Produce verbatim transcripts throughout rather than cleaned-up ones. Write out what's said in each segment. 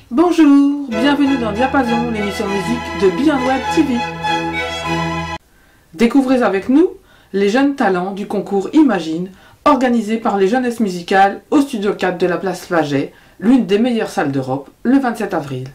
Bonjour, bienvenue dans Diapason, l'émission musique de Beyond Web T V. Découvrez avec nous les jeunes talents du concours Imagine, organisé par les Jeunesses Musicales au Studio quatre de la place Faget, l'une des meilleures salles d'Europe, le vingt-sept avril.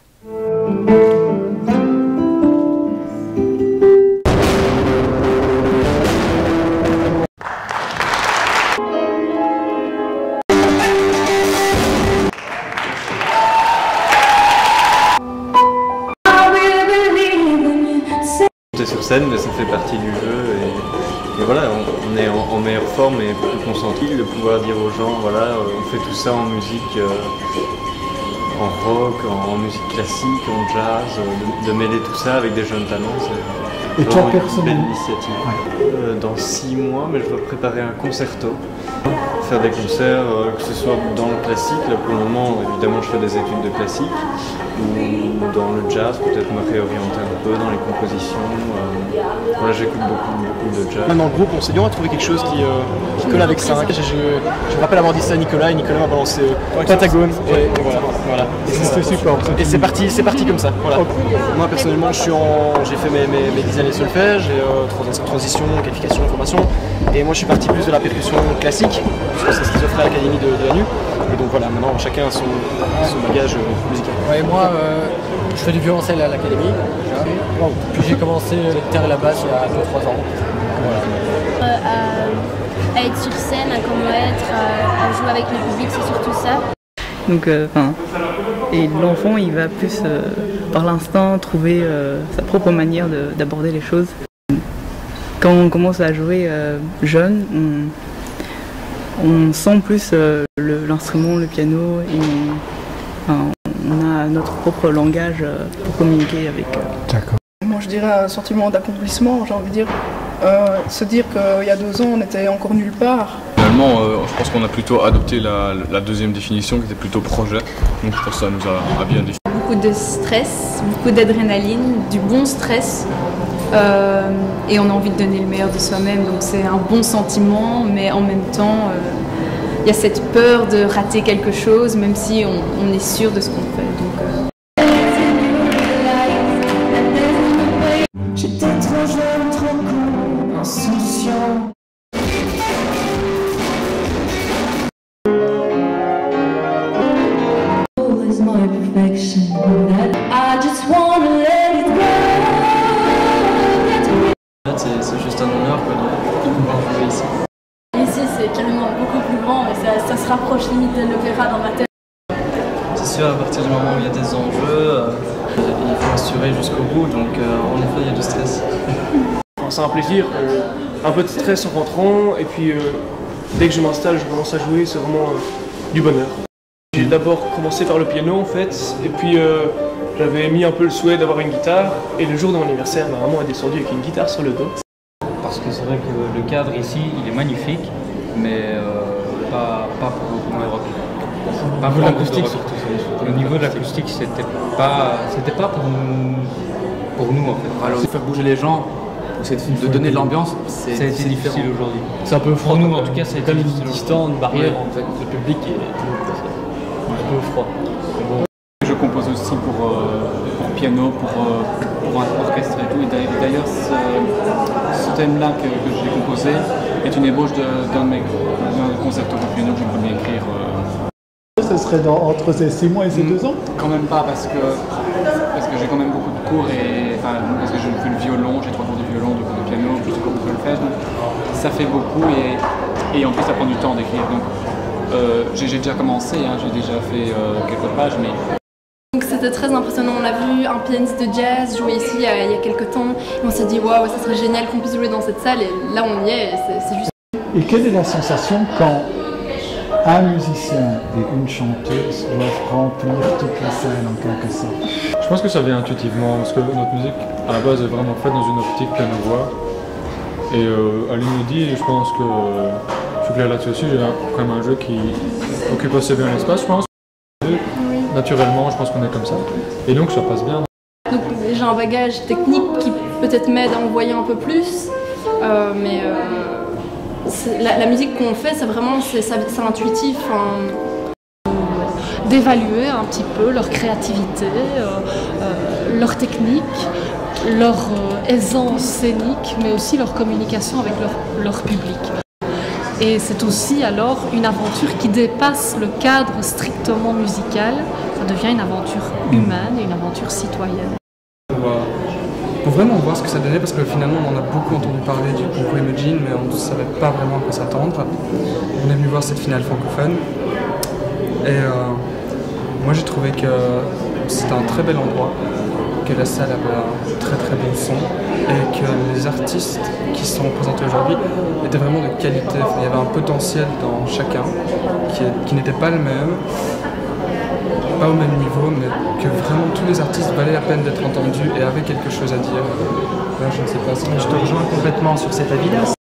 Sur scène, mais ça fait partie du jeu et, et voilà, on, on est en, en meilleure forme et plus concentré, de pouvoir dire aux gens, voilà, on fait tout ça en musique, euh, en rock, en, en musique classique, en jazz, de, de mêler tout ça avec des jeunes talents, c'est vraiment une belle initiative. Ouais. Euh, dans six mois, mais je dois préparer un concerto, faire des concerts, euh, que ce soit dans le classique, là pour le moment, évidemment je fais des études de classique, ou dans le jazz, peut-être me réorienter un peu dans les compositions. Euh, voilà, j'écoute beaucoup, beaucoup de jazz. Même dans le groupe, on s'est dit on va trouver quelque chose qui, euh, qui colle avec ça. Je, je, je me rappelle avoir dit ça à Nicolas, et Nicolas m'a balancé euh, Pentagone, et, et voilà. voilà. C'était super. Et c'est parti, c'est parti comme ça. Voilà. Okay. Moi personnellement, je suis en, j'ai fait mes, mes, mes dix années de solfège, et, euh, transition, qualification, formation. Et moi je suis parti plus de la percussion classique, parce que c'est ce qu'ils offraient à l'Académie de, de la N U. Et donc voilà, maintenant chacun a son, son bagage euh, musical. Ouais, moi euh, je fais du violoncelle à l'Académie déjà. Wow. Puis j'ai commencé la guitare et la basse il y a deux trois ans. Voilà. Euh, à, à être sur scène, à comment être, à, à jouer avec le public, c'est surtout ça. Donc, euh, et l'enfant, il va plus euh, par l'instinct trouver euh, sa propre manière d'aborder les choses. Quand on commence à jouer euh, jeune, on, on sent plus euh, l'instrument, le, le piano, et on, enfin, on a notre propre langage euh, pour communiquer avec. Euh. D'accord. Moi je dirais un sentiment d'accomplissement, j'ai envie de dire. Euh, se dire qu'il y a deux ans on était encore nulle part. Finalement, euh, je pense qu'on a plutôt adopté la, la deuxième définition qui était plutôt projet, donc je pense que ça nous a, a bien défini. Beaucoup de stress, beaucoup d'adrénaline, du bon stress. Euh, et on a envie de donner le meilleur de soi-même, donc c'est un bon sentiment, mais en même temps, il euh, y a cette peur de rater quelque chose, même si on, on est sûr de ce qu'on fait. Donc, euh... J'étais trop jeune, trop con, insouciant. Always my perfection, I just wanna let it go. C'est juste un honneur de pouvoir jouer ici. Ici c'est carrément beaucoup plus grand et ça, ça se rapproche limite de l'opéra dans ma tête. C'est sûr, à partir du moment où il y a des enjeux, euh, il faut assurer jusqu'au bout, donc euh, en effet il y a du stress. Enfin, c'est un plaisir, euh, un peu de stress en rentrant, et puis euh, dès que je m'installe, je commence à jouer, c'est vraiment euh, du bonheur. J'ai d'abord commencé par le piano en fait, et puis euh, j'avais mis un peu le souhait d'avoir une guitare, et le jour de mon anniversaire, ma maman est descendue avec une guitare sur le dos. Parce que c'est vrai que le cadre ici, il est magnifique, mais euh, pas, pas pour, pour le rock. Pas pour l'acoustique surtout. Au niveau de l'acoustique, c'était pas, c'était pas pour nous, pour nous en fait. Alors, faire bouger les gens, de donner de l'ambiance, c'est difficile aujourd'hui. C'est un peu froid. Pour nous, en tout cas, c'est comme une distance, une barrière en fait. Le public est un peu froid. Bon. Je compose aussi pour, euh, pour piano, pour, euh, pour un orchestre et tout. Et d'ailleurs, ce, ce thème-là que, que j'ai composé est une ébauche d'un de mes concertos pour piano que j'aimerais bien écrire. Euh. Ça serait dans, entre ces six mois et ces mmh, deux ans? Quand même pas, parce que, parce que j'ai quand même beaucoup de cours, et, enfin, parce que je fais le violon, j'ai trois cours de violon, deux cours de piano, plus de cours de solfège, donc ça fait beaucoup, et, et en plus ça prend du temps d'écrire. Donc euh, j'ai déjà commencé, hein, j'ai déjà fait euh, quelques pages, mais... Donc c'était très impressionnant, on a vu un pianiste de jazz jouer ici il y a, il y a quelques temps, et on s'est dit waouh, ça serait génial qu'on puisse jouer dans cette salle, et là on y est, c'est juste... Et quelle est la sensation quand un musicien et une chanteuse doivent remplir toute la scène en quelque sorte? Je pense que ça vient intuitivement, parce que notre musique à la base est vraiment faite dans une optique piano-voix. Et euh, à l'inédit, je pense que euh, je suis clair là-dessus aussi, j'ai quand même un jeu qui occupe assez bien l'espace, je pense. Oui. Naturellement, je pense qu'on est comme ça. Et donc ça passe bien. Donc j'ai un bagage technique qui peut-être m'aide à envoyer un peu plus, euh, mais euh, la, la musique qu'on fait, c'est vraiment c'est intuitif. Hein. d'évaluer un petit peu leur créativité, euh, euh, leur technique, leur euh, aisance scénique, mais aussi leur communication avec leur, leur public. Et c'est aussi alors une aventure qui dépasse le cadre strictement musical, ça devient une aventure humaine et une aventure citoyenne. Pour, euh, pour vraiment voir ce que ça donnait, parce que finalement on en a beaucoup entendu parler du concours Imagine, mais on ne savait pas vraiment à quoi s'attendre. On est venu voir cette finale francophone, et euh, moi j'ai trouvé que c'était un très bel endroit, que la salle avait un très très bon son, et que les artistes qui sont présentés aujourd'hui étaient vraiment de qualité. Enfin, il y avait un potentiel dans chacun qui, qui n'était pas le même, pas au même niveau, mais que vraiment tous les artistes valaient la peine d'être entendus et avaient quelque chose à dire. Là, je ne sais pas si... Je te rejoins complètement sur cet avis-là.